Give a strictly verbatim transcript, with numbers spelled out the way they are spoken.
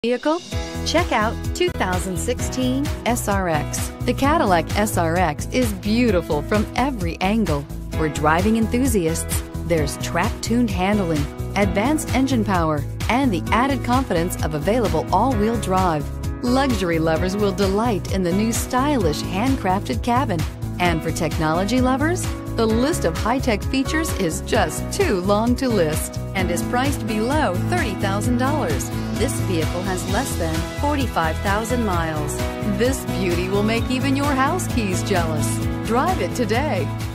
Vehicle? Check out two thousand sixteen S R X. The Cadillac S R X is beautiful from every angle. For driving enthusiasts, there's track-tuned handling, advanced engine power, and the added confidence of available all-wheel drive. Luxury lovers will delight in the new stylish handcrafted cabin. And for technology lovers, the list of high-tech features is just too long to list and is priced below thirty thousand dollars. This vehicle has less than forty-five thousand miles. This beauty will make even your house keys jealous. Drive it today.